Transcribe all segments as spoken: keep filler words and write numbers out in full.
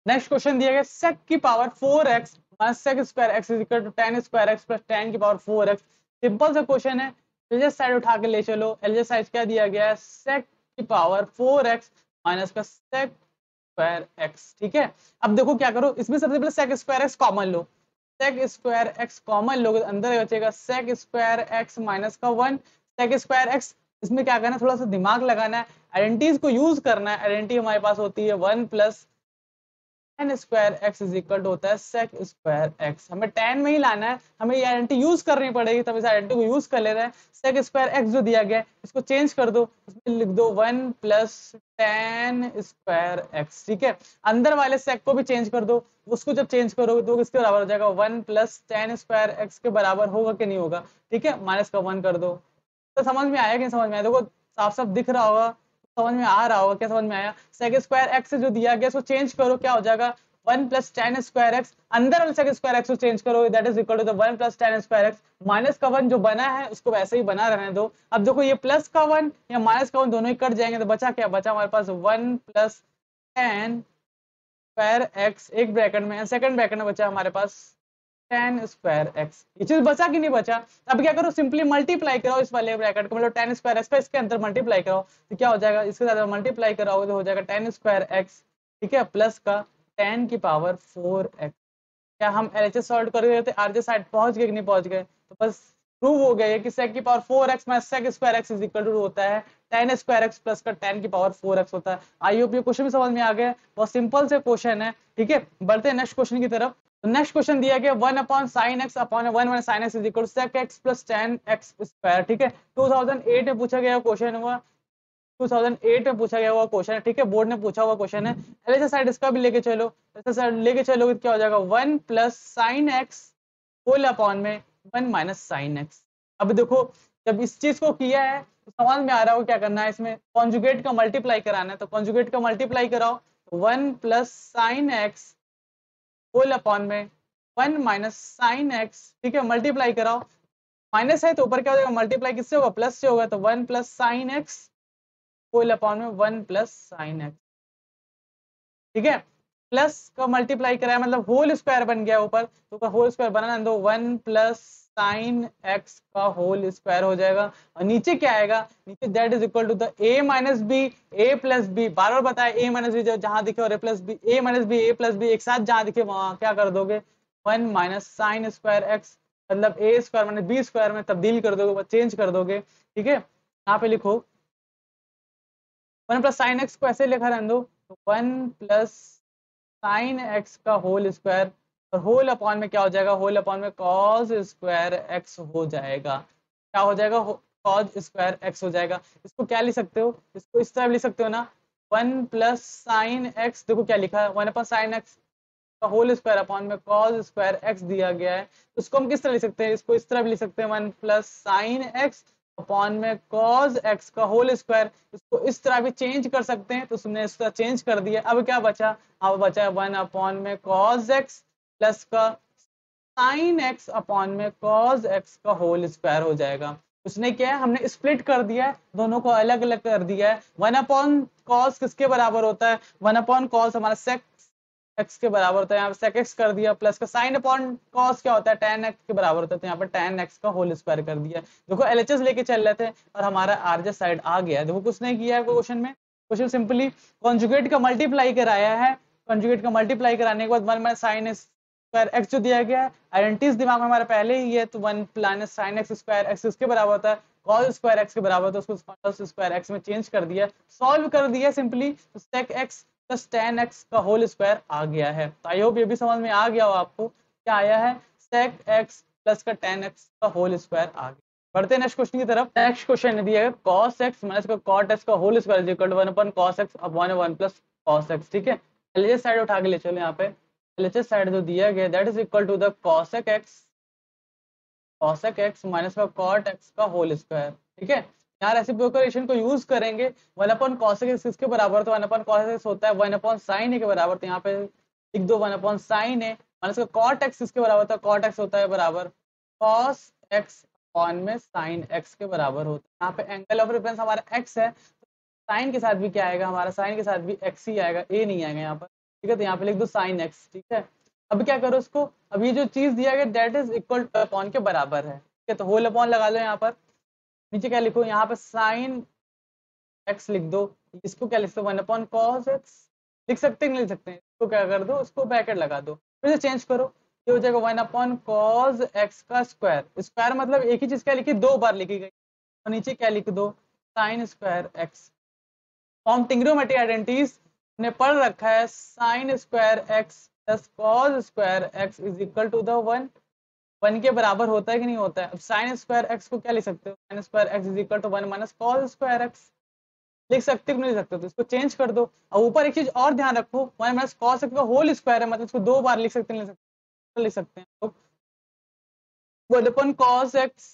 Next question दिया गया sec की power four X minus sec square x is equal to tan square x plus tan की power four X. Simple सा question है, LHS side उठा के ले चलो। एलजेस साइड क्या दिया गया है, sec की पावर फोर एक्स माइनस का sec स्क्वायर x। ठीक है, अब देखो क्या करो, इसमें सबसे पहले sec स्क्वायर x कॉमन लो। sec स्क्वायर x कॉमन लोगे तो अंदर बचेगा sec स्क्वायर x माइनस का वन sec स्क्वायर x। इसमें क्या करना है, थोड़ा सा दिमाग लगाना है, आइडेंटिटीज को यूज करना है। आइडेंटिटी हमारे पास होती है one plus tan square x is equal to होता है sec स्क्वायर x। हमें tan में ही लाना है, हमें ये आइडेंटिटी यूज करनी पड़ेगी, तब इस आइडेंटिटी को यूज कर ले रहे हैं। sec स्क्वायर x जो दिया गया है इसको चेंज कर दो, इसमें लिख दो one plus tan square x। ठीक है, अंदर वाले sec को भी चेंज कर दो, उसको जब चेंज करोगे तो किसके बराबर हो जाएगा, one plus tan square x के बराबर होगा कि नहीं होगा। ठीक है, माइनस का वन कर दो। तो समझ में आया कि नहीं समझ में आया, देखो साफ साफ दिख रहा होगा, समझ में आ रहा होगा, क्या समझ में आया। सेक स्क्वायर एक्स जो दिया गया इसको चेंज करो, क्या हो जाएगा one plus tan square X. अंदर वाले सेक स्क्वायर एक्स को चेंज करो, that is equal to the one plus tan square X. Minus का वन जो बना है उसको वैसे ही बना रहने दो। अब देखो ये प्लस का वन या माइनस का वन दोनों ही कट जाएंगे, तो बचा क्या, बचा हमारे पास one plus tan square X एक ब्रैकेट में, सेकंड ब्रैकेट में बचा हमारे पास tan स्क्वायर एक्स। ये चीज बचा कि नहीं बचा। अब क्या करो, सिंपली मल्टीप्लाई कराओ इस वाले ब्रैकेट को, मतलब tan स्क्वायर एक्स का इसके अंदर मल्टीप्लाई कराओ तो क्या हो जाएगा, इसके साथ मल्टीप्लाई कराओगे तो हो जाएगा tan स्क्वायर एक्स। ठीक है, प्लस का tan की पावर फोर एक्स। क्या हम एलएचएस सॉल्व कर रहे थे, आरजे साइड पहुंच गए कि नहीं पहुंच गए, तो बस प्रूव हो गया है कि sec की power four X minus sec square x is equal to होता है tan स्क्वायर एक्स प्लस का tan की पावर फोर एक्स होता है। आई होप ये क्वेश्चन भी समझ में आ गया, बहुत सिंपल से क्वेश्चन है। ठीक है, बढ़ते हैं नेक्स्ट क्वेश्चन की तरफ। तो नेक्स्ट क्वेश्चन दिया गया one upon sine x upon one one sine X is equal to sec x plus tan X square. ठीक है, टू थाउजेंड एट में पूछा गया क्वेश्चन हुआ, टू थाउजेंड एट में पूछा गया हुआ क्वेश्चन है। ठीक है, बोर्ड ने पूछा हुआ क्वेश्चन है। ऐसे साइड इसका भी लेके चलो, ऐसे साइड लेके चलोगे तो क्या हो जाएगा, one plus sine x whole upon में वन माइनस साइन एक्स। अब देखो जब इस चीज को किया है तो समझ में आ रहा हो क्या करना है, इसमें कॉन्जुगेट का मल्टीप्लाई कराना है, तो कॉन्जुगेट का मल्टीप्लाई कराओ, one plus sine x whole upon में वन माइनस साइन एक्स। ठीक है, मल्टीप्लाई कराओ, माइनस है तो ऊपर क्या हो जाएगा, मल्टीप्लाई किससे होगा, प्लस से होगा, तो one plus sine x whole upon में वन प्लस साइन एक्स। ठीक है, प्लस का मल्टीप्लाई कराया मतलब होल स्क्वायर बन गया ऊपर, तो होल स्क्वायर बनाना दो, वन प्लस साइन एक्स का होल स्क्वायर हो जाएगा। और नीचे क्या आएगा, नीचे that is equal to the a minus b a plus b. बार बार बताया ए माइनस बी जहां दिखे और a plus b, a minus b a plus b एक साथ जहां दिखे वहां क्या कर दोगे, one minus sine square x, मतलब a square minus b square में तब्दील कर दोगे, चेंज कर दोगे। ठीक है, यहाँ पे लिखो वन प्लस साइन एक्स को ऐसे लिखा रहने दो, तो वन प्लस साइन एक्स का होल स्क्वायर, और होल अपॉन में क्या हो जाएगा, होल अपॉन में कॉस स्क्वायर एक्स हो जाएगा। क्या हो जाएगा, कॉस स्क्वायर एक्स हो जाएगा। इसको क्या लिख सकते हो, इसको इस तरह लिख सकते हो ना, वन प्लस साइन एक्स, देखो क्या लिखा है, वन अपॉन साइन एक्स का होल स्क्वायर अपॉन में कॉस स्क्वायर एक्स दिया गया है। तो इसको हम किस तरह लिख सकते हैं, इसको इस तरह भी लिख सकते हैं, one plus sine x upon में कॉस एक्स का होल स्क्वायर। इसको इस तरह भी चेंज कर सकते हैं, तो उसने इस तरह चेंज कर दिया। अब क्या बचा, अब बचा वन अपॉन में कॉस एक्स प्लस का साइन एक्स अपॉन में कॉस एक्स का होल स्क्वायर हो जाएगा। उसने क्या है, हमने स्प्लिट कर दिया है, दोनों को अलग अलग कर दिया है। वन अपॉन कॉस किसके बराबर होता है, वन अपॉन कॉस हमारा सेक एक्स के बराबर होता है, यहाँ पे सेक एक्स कर दिया, प्लस का साइन अपॉन कॉस क्या होता है, टेन एक्स के बराबर होता है, तो यहाँ पे टेन एक्स का होल स्क्वायर कर दिया। देखो एलएचएस लेके चल रहे थे और हमारा आरजे साइड आ गया। देखो कुछ नहीं किया है क्वेश्चन में, क्वेश्चन सिंपली कॉन्जुगेट का मल्टीप्लाई कराया है। कॉन्जुगेट का मल्टीप्लाई कराने के बाद one minus sine square x जो दिया गया है, आइडेंटिटीज दिमाग में हमारे पहले ही है, तो one plus sine x square x किसके बराबर होता है, कॉस स्क्वायर एक्स के बराबर, तो उसको कॉस स्क्वायर एक्स में चेंज कर दिया, सॉल्व कर दिया सिंपली, तो sec x plus tan x का होल स्क्वायर आ गया है। तो आई होप ये भी समझ में आ गया हो आपको, क्या आया है, सेक एक्स प्लस का टेन एक्स का होल स्क्वायर आ गया। बढ़ते हैं नेक्स्ट क्वेश्चन की तरफ। नेक्स्ट क्वेश्चन दिया है cos x माइनस का cot x का whole square is equal to one upon cos x upon one plus cos x। ठीक है, एलएचएस साइड उठा के ले चलो, यहाँ पे एलएचएस साइड जो दिया गया that is equal to the cosec x cosec x minus का cot x का होल स्क्वायर। ठीक है, यहाँ रेसिप्रोकल को यूज करेंगे, वन अपॉन cosec x किसके बराबर, तो वन अपॉन cosec x होता है वन अपॉन sin a के बराबर, तो यहाँ पे लिख दो one upon sin a minus का cot x किसके बराबर होता है, cot x होता है बराबर cos x अपॉन में sin x के बराबर होता है। यहाँ पे एंगल ऑफ रेफरेंस हमारा x है, साइन के साथ भी क्या आएगा, हमारा साइन के साथ भी x ही आएगा, a नहीं आएगा यहाँ पर। ठीक है, तो यहाँ पे लिख दो साइन एक्स। ठीक है, अब क्या करो इसको, अब ये जो चीज दिया गया that is equal to upon के बराबर है। ठीक है, तो होल अपॉन लगा लो यहाँ पर, नीचे क्या लिखो, यहाँ पे साइन एक्स लिख दो, इसको क्या लिख दो, वन अपॉन कॉस एक्स लिख सकते हैं, लिख सकते हैं, इसको क्या कर दो, इसको ब्रैकेट लगा दो, फिर से चेंज करो, ये हो जाएगा वन अपॉन कॉस एक्स का स्क्वायर। स्क्वायर मतलब एक ही चीज क्या लिखी, दो बार लिखी गई, और नीचे क्या लिख दो, sine square x. Form trigonometric identities ने पढ़ रखा है, sine square x plus cos square x is equal to the one, one के बराबर होता है कि नहीं होता है। अब साइन स्क्वायर एक्स को क्या लिख सकते हो, sine square x is equal to one minus cos square x, लिख सकते हो कि नहीं लिख सकते हो, तो इसको चेंज कर दो। और ऊपर एक चीज और ध्यान रखो, वन माइनस कॉस एक्स का होल स्क्वायर है, मतलब इसको दो बार लिख सकते हैं, लिख सकते हैं, लिख सकते हैं तो वन अपॉन कॉस एक्स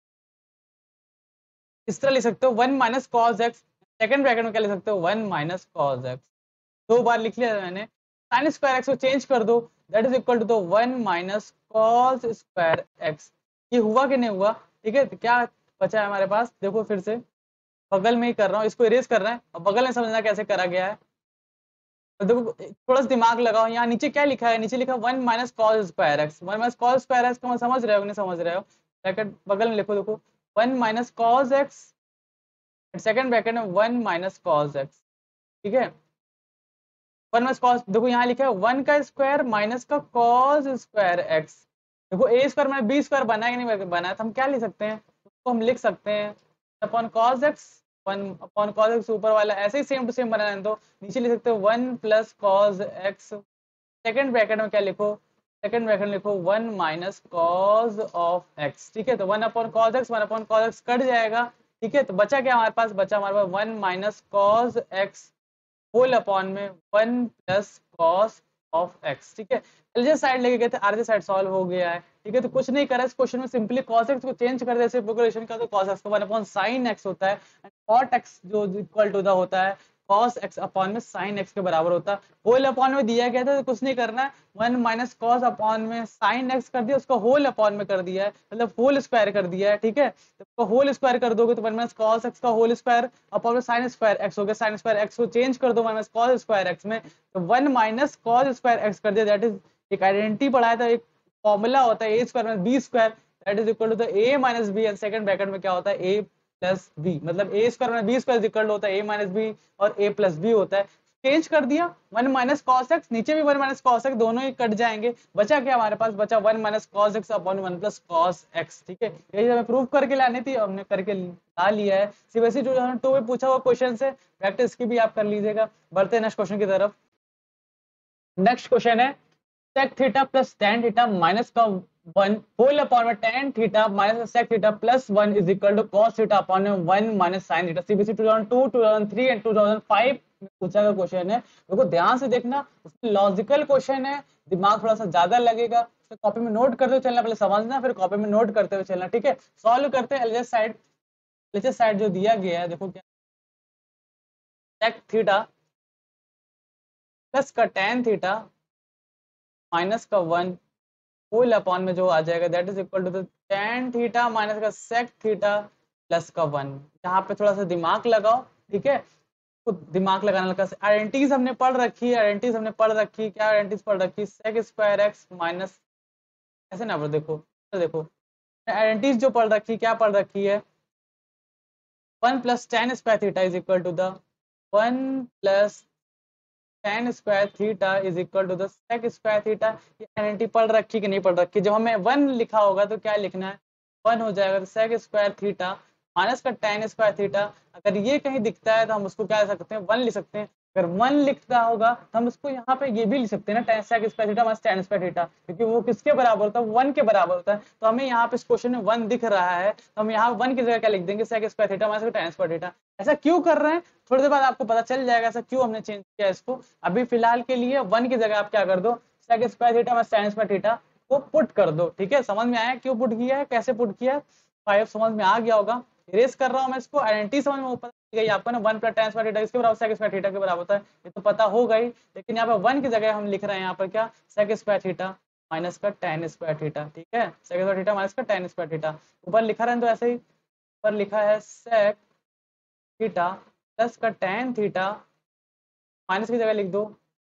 इस तरह लिख सकते हो, one minus cos x, second bracket में क्या लिख सकते हो, वन माइनस कॉस एक्स, दो बार लिख लिया मैंने। साइन स्क्वायर एक्स को चेंज कर दो, that is equal to the one minus cos square x. ये हुआ कि नहीं हुआ, ठीक है, तो क्या बचा है हमारे पास, देखो फिर से बगल में ही कर रहा हूँ, इसको इरेज कर रहे हैं, और बगल में समझना कैसे करा गया है। तो देखो थोड़ा सा दिमाग लगाओ, यहाँ नीचे क्या लिखा है, नीचे लिखा one minus cos square x, one minus cos square x को समझ रहे हो नहीं समझ रहे हो, ब्रैकेट बगल में लिखो, देखो one minus cos x, second bracket में वन माइनस कॉस एक्स। ठीक है, वन माइनस कॉस, देखो यहाँ लिखा है वन का स्क्वायर माइनस का कॉस स्क्वायर एक्स। देखो ए स्क्वायर में बी स्क्वायर बना है कि नहीं बना है, तो हम क्या लिख सकते हैं, उसको हम लिख सकते हैं upon cos x, one upon cos x ऊपर वाला ऐसे ही सेम टू सेम बनाना है, तो नीचे लिख सकते हो one plus cos x, second bracket में क्या लिखो, सेकंड ब्रैकेट में लिखो one minus cos of x. ठीक है, तो one upon cos x, one upon cos x cut जाएगा। ठीक है, तो बचा क्या हमारे पास, बचा हमारे पास one minus cos x whole upon में one plus cos of x. ठीक है, एलजे साइड लेके गए थे, आरजे साइड सॉल्व हो गया है। ठीक है, तो कुछ नहीं करा इस क्वेश्चन में, सिंपली cos x को चेंज कर दे, सिंपलीफिकेशन का, तो cos x को वन अपॉन sin x होता है, एंड cot x जो इक्वल टू द होता है cos x अपॉन में sin x के बराबर होता है। होल अपॉन में दिया गया था तो कुछ नहीं करना है, वन माइनस कॉस अपॉन में sin x कर दिया, उसको होल अपॉन में कर दिया है, मतलब होल स्क्वायर कर दिया है। ठीक है, तो होल स्क्वायर कर दोगे तो वन माइनस कॉस एक्स का होल स्क्वायर अपॉन में साइन स्क्वायर एक्स हो गया, साइन स्क्वायर एक्स को चेंज कर दो one minus cos square x में, तो one minus cos square x कर दिया, दैट इज एक आइडेंटिटी पढ़ाया था, एक फॉर्मूला होता है a square minus b square, that is equal to the a minus b, and second bracket में क्या होता है, ए प्लस बी, मतलब a square minus b square equal होता है ए माइनस बी और ए प्लस बी होता है। चेंज कर दिया, वन माइनस कॉस एक्स, नीचे भी वन माइनस कॉस एक्स, दोनों ही कट जाएंगे, बचा क्या हमारे पास, बचा one minus cos x upon one plus cos x. ठीक है, यही हमें प्रूव करके लानी थी, हमने करके ला लिया है। सीबीएसई टू थाउजेंड टू में पूछा हुआ क्वेश्चन से, प्रैक्टिस की भी आप कर लीजिएगा। बढ़ते हैं नेक्स्ट क्वेश्चन की तरफ। नेक्स्ट क्वेश्चन है sec theta plus tan theta minus का वन होल अपॉन में tan theta minus sec theta plus one is equal to cos theta upon में one minus sin theta. CBSE two thousand two, two thousand three and two thousand five में पूछा गया question है। देखो ध्यान से देखना, उसमें लॉजिकल क्वेश्चन है, दिमाग थोड़ा सा ज्यादा लगेगा, तो कॉपी में नोट करते हुए चलना, पहले समझना फिर कॉपी में नोट करते हुए चलना। ठीक है, सॉल्व करते हैं। एलजेस साइड, एलजेस साइड जो दिया गया है, देखो क्या sec थीटा प्लस का tan थीटा माइनस का वन होल अपॉन में जो आ जाएगा that is equal to the tan theta minus का sec थीटा प्लस का वन। यहाँ पे थोड़ा सा दिमाग लगाओ। ठीक है, तो दिमाग लगाने लगा, आइडेंटिटीज हमने पढ़ रखी है, आइडेंटिटीज हमने पढ़ रखी है, क्या आइडेंटिटीज पढ़ रखी है, sec स्क्वायर एक्स माइनस, ऐसे ना देखो, देखो आइडेंटिटीज जो पढ़ रखी है, क्या पढ़ रखी है, one plus tan square theta is equal to the one plus tan square theta is equal to the sec square theta. ये आइडेंटिटी पढ़ रखी कि नहीं पढ़ रखी, जब हमें वन लिखा होगा तो क्या लिखना है, वन हो जाएगा, तो sec स्क्वायर थीटा माइनस का tan स्क्वायर थीटा, अगर ये कहीं दिखता है तो हम उसको क्या लिख सकते हैं, वन लिख सकते हैं। अगर वन लिखता होगा तो हम उसको यहाँ पे ये भी लिख सकते हैं ना, tan sec square theta minus tan square theta, क्योंकि वो किसके बराबर होता है, वन के बराबर होता है। तो हमें यहाँ पे इस क्वेश्चन में वन दिख रहा है, तो हम यहाँ वन की जगह क्या लिख देंगे, sec square theta minus tan square theta. ऐसा क्यों कर रहे हैं, थोड़ी देर बाद आपको पता चल जाएगा ऐसा क्यों हमने चेंज किया इसको। अभी फिलहाल के लिए वन की जगह आप क्या कर दो, sec square theta minus tan square theta को पुट कर दो। ठीक है, समझ में आया क्यों पुट किया है, कैसे पुट किया है, फाइव समझ में आ गया होगा। इरेज कर रहा हूं मैं इसको, आइडेंटिटी समझ में पता गई आपको ना, one plus tan square theta इसके बराबर sec स्क्वायर थीटा के बराबर होता है, ये तो पता हो गई। लेकिन यहाँ पे वन की जगह हम लिख रहे हैं यहाँ पर क्या, sec स्क्वायर थीटा माइनस का tan स्क्वायर थीटा। ठीक है, sec स्क्वायर थीटा माइनस का tan स्क्वायर थीटा, ऊपर लिखा रहे तो ऐसे ही, ऊपर लिखा है sec थीटा प्लस का tan थीटा, माइनस की जगह लिख दो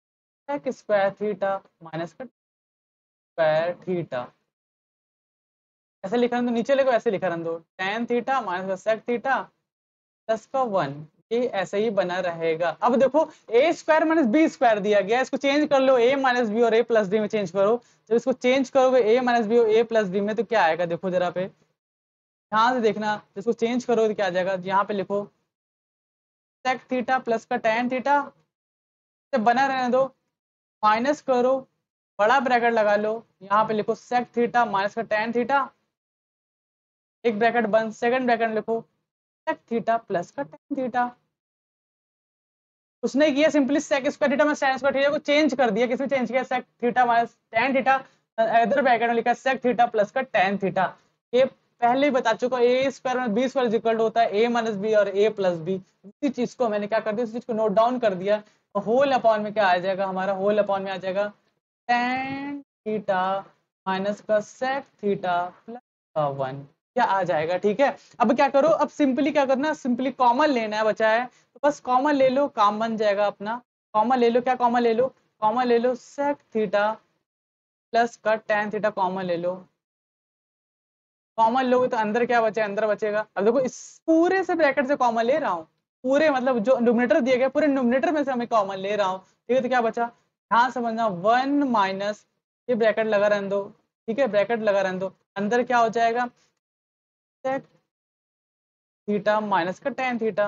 सेक स्क्वायर थीटा माइनस का स्क्वायर थीटा। ऐसे लिखा रहने दो, नीचे लिखो ऐसे लिखा रहने दो, टेन थीटा माइनस का सेक थीटा प्लस का वन, ये ऐसे ही बना रहेगा। अब देखो a square minus b square दिया गया, इसको चेंज कर लो, ए माइनस बी और ए प्लस डी में चेंज करो। जब इसको चेंज करोगे ए माइनस बी और ए प्लस डी में तो क्या आएगा, देखो जरा पे ध्यान से देखना, जिसको चेंज करोगे तो क्या आ जाएगा, यहाँ पे लिखो सेक थीटा प्लस का टेन थीटा से बना रहने दो, माइनस करो, बड़ा ब्रैकेट लगा लो, यहाँ पे लिखो सेक थीटा माइनस का टेन थीटा, एक ब्रैकेट बंद, सेकंड ब्रैकेट लिखो सेक थीटा प्लस का टेन थीटा। उसने किया सिंपली सेक स्क्वायर थीटा में साइन स्क्वायर थीटा को चेंज कर दिया, किसमें चेंज किया, sec theta minus tan theta, इधर ब्रैकेट में लिखा सेक थीटा प्लस का टेन थीटा। ये पहले ही बता चुका, ए स्क्वायर में बी स्क्वायर इक्वल टू होता है ए माइनस बी और ए प्लस बी। इसी चीज को मैंने क्या कर दिया, उस चीज को नोट डाउन कर दिया। होल अपॉन में क्या आ जाएगा हमारा, होल अपॉन में आ जाएगा टेन थीटा माइनस का सेक थीटा प्लस का वन, क्या आ जाएगा। ठीक है, अब क्या करो, अब सिंपली क्या करना, सिंपली कॉमन लेना है, बचा है तो बस कॉमन ले लो, काम बन जाएगा अपना। कॉमन ले लो, क्या कॉमन ले लो, कॉमन ले लो सेक थीटा प्लस का टेन थीटा कॉमन ले लो। कॉमन लोगे तो अंदर क्या बचे, अंदर बचेगा। अब देखो इस पूरे से ब्रैकेट से कॉमन ले रहा हूँ, पूरे मतलब जो न्यूमरेटर दिया गया पूरे न्यूमरेटर में से हमें कॉमन ले रहा हूँ। ठीक है, तो क्या बचा, ध्यान समझना, वन माइनस, ये ब्रैकेट लगा रहने दो, ठीक है, ब्रैकेट लगा रहने दो, अंदर क्या हो जाएगा सेक थीटा माइनस का टेन थीटा,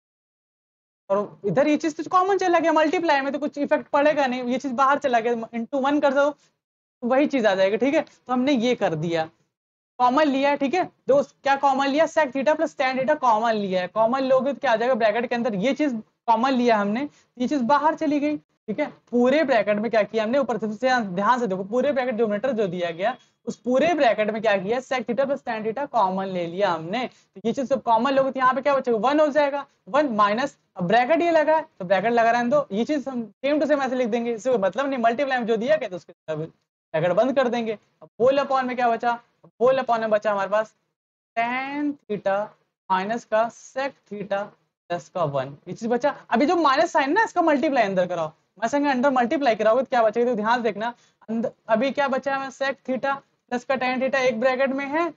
और इधर ये चीज तो कॉमन चला गया, मल्टीप्लाई में तो कुछ इफेक्ट पड़ेगा नहीं, ये चीज बाहर चला गया, इंटू वन कर दो तो वही चीज आ जाएगी। ठीक है, तो हमने ये कर दिया, कॉमन लिया है। ठीक है दोस्त, क्या कॉमन लिया, sec theta plus tan theta common लिया है। कॉमन लोगे तो क्या आ जाएगा, ब्रैकेट के अंदर ये चीज कॉमन लिया हमने, ये चीज बाहर चली गई। ठीक है, पूरे ब्रैकेट में क्या किया हमने, ऊपर से ध्यान से देखो, पूरे ब्रैकेट डिनोमिनेटर जो दिया गया उस पूरे ब्रैकेट में क्या किया, sec theta plus tan theta common ले लिया हमने। तो ये चीज सब कॉमन लोगे तो यहाँ पे क्या बचेगा, वन हो जाएगा, वन माइनस, अब ब्रैकेट ये लगा है तो ब्रैकेट लगा रहने दो, ये चीज हम सेम टू सेम ऐसे लिख देंगे, इससे कोई मतलब नहीं, मल्टीप्लाई में जो दिया गया तो उसके ब्रैकेट बंद कर देंगे। अब होल अपॉन में क्या बचा, होल अपॉन में बचा हमारे पास टेन थीटा माइनस का सेक थीटा प्लस का वन, ये चीज बचा। अभी जो माइनस साइन ना इसका मल्टीप्लाई अंदर कराओ, मैं संगे अंदर मल्टीप्लाई कराओगे तो क्या बचेगा, तो ध्यान देखना, अंदर अभी क्या बचा है, सेक थीटा प्लस का टेन थीटा एक ब्रैकेट में है,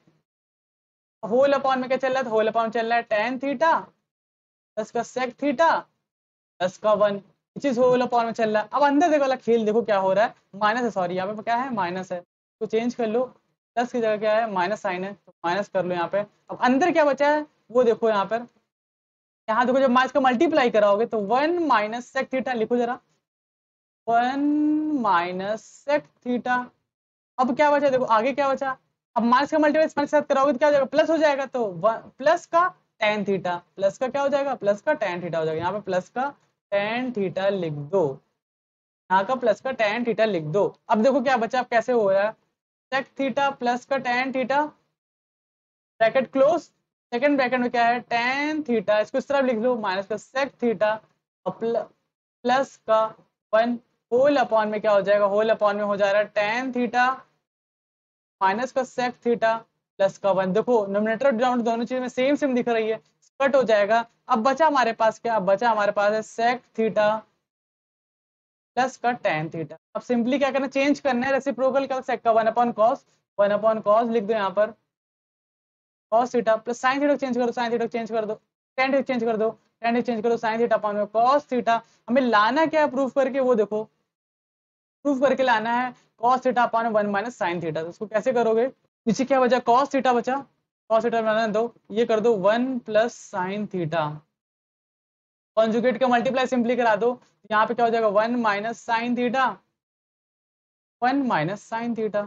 होल अपॉन में क्या चल रहा है, होल अपॉन चल रहा है टेन थीटा प्लस का सेक थीटा प्लस का वन, ये चीज होल अपॉन में चल रहा है। अब अंदर देखो वाला खेल देखो क्या हो रहा है, माइनस है, सॉरी यहाँ पे क्या है, माइनस है, तो चेंज कर लो, प्लस की जगह क्या है, माइनस साइन है, तो माइनस कर लो यहाँ पे। अब अंदर क्या बचा है वो देखो यहाँ पर, यहाँ देखो जब माइनस का मल्टीप्लाई कराओगे तो वन माइनस सेक थीटा लिखो जरा, वन माइनस सेक थीटा। अब क्या बचा, देखो आगे क्या बचा, अब माइनस का मल्टीप्लाई माइनस के साथ कराओगे तो क्या हो जाएगा, प्लस हो जाएगा, तो प्लस का टेन थीटा, प्लस का क्या हो जाएगा, प्लस का टेन थीटा हो जाएगा, यहाँ पे प्लस का टेन थीटा लिख दो, यहाँ का प्लस का टेन थीटा लिख दो। अब देखो क्या बचा, अब कैसे हो रहा है, सेक थीटा प्लस का tan theta, bracket close, second bracket में क्या है टेन थीटा, इसको इस तरफ लिख लो, माइनस का सेक थीटा और प्लस का वन, होल अपॉन में क्या हो जाएगा, होल अपॉन में हो जा रहा है टेन थीटा माइनस का सेक थीटा प्लस का वन। देखो नोमिनेटर और डिनोमिनेटर दोनों चीज में सेम सेम दिख रही है, कट हो जाएगा। अब बचा हमारे पास क्या, अब बचा हमारे पास है सेक थीटा प्लस का टेन थीटा। अब सिंपली क्या करना, चेंज करना है रेसिप्रोकल का, सेक का one upon cos, one upon cos लिख दो यहाँ पर, cos theta plus sine theta change करो, साइन थीटा चेंज कर दो, टेन थीटा चेंज कर दो, टेन थीटा चेंज करो, साइन थीटा अपॉन में कॉस थीटा। हमें लाना क्या है प्रूफ करके, वो देखो प्रूफ करके लाना है cos theta upon one minus sine theta. तो उसको कैसे करोगे, नीचे क्या बचा, कॉस थीटा बचा, कॉस थीटा बनाना दो, ये कर दो one plus sine theta, conjugate का मल्टीप्लाई सिंपली करा दो, यहाँ पे क्या हो जाएगा one minus sine theta, one minus sine theta.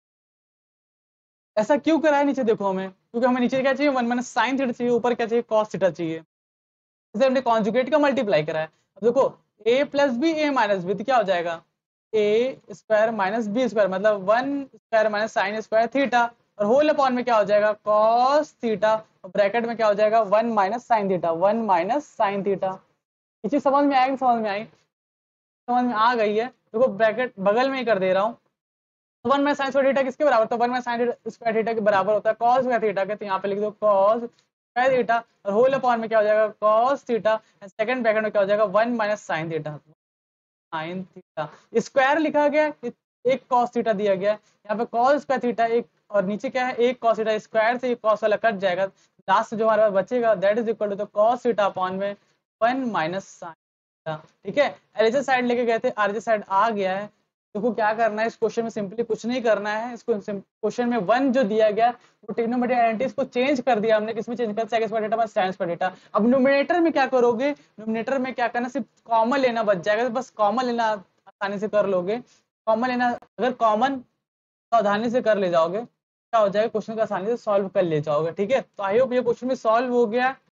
ऐसा क्यों करा है नीचे देखो हमें, क्योंकि हमें नीचे क्या चाहिए, वन माइनस साइन थीटा चाहिए, ऊपर क्या चाहिए, कॉस थीटा चाहिए, इसे हमने कॉन्जुगेट का मल्टीप्लाई करा है। अब देखो a plus b a minus b, तो क्या हो जाएगा a square minus b square, मतलब one square minus sine square theta, और होल अपॉन में क्या हो जाएगा कॉस थीटा, और ब्रैकेट में क्या हो जाएगा one minus sine theta, one minus sine theta. ये चीज समझ में आएगी, समझ में आई, समझ में आ गई है। देखो ब्रैकेट बगल में ही कर दे रहा हूँ, वन में साइन स्क्वायर थीटा किसके बराबर, तो वन में साइन स्क्वायर थीटा के बराबर होता है कॉस स्क्वायर थीटा के, तो यहाँ पे लिख दो कॉस स्क्वायर थीटा, और होल अपॉन में क्या हो जाएगा कॉस थीटा, सेकंड ब्रैकेट में क्या हो जाएगा one minus sine theta. Sine theta, square लिखा गया है, एक कॉस थीटा दिया गया है, यहाँ पे कॉस स्क्वायर थीटा एक, और नीचे क्या है एक कॉस थीटा, स्क्वायर से एक कॉस वाला कट जाएगा, लास्ट जो हमारे पास बचेगा that is equal to the cos theta upon में वन माइनस साइन थीटा। ठीक है, एलएचएस साइड लेके गए थे, आरएचएस साइड आ गया है। देखो क्या करना है इस क्वेश्चन में, सिंपली कुछ नहीं करना है, इसको क्वेश्चन में वन जो दिया गया वो ट्रिग्नोमेट्रिक आइडेंटिटीज को चेंज कर दिया हमने, किसमें चेंज कर sec square theta minus tan square theta. अब न्यूमरेटर में क्या करोगे, न्यूमरेटर में क्या करना, सिर्फ कॉमन लेना बच जाएगा, बस कॉमन लेना आसानी से कर लोगे, कॉमन लेना, अगर कॉमन सावधानी से कर ले जाओगे क्या हो जाएगा, क्वेश्चन को आसानी से सॉल्व कर ले जाओगे। ठीक है, तो आई होप ये क्वेश्चन भी सॉल्व हो गया।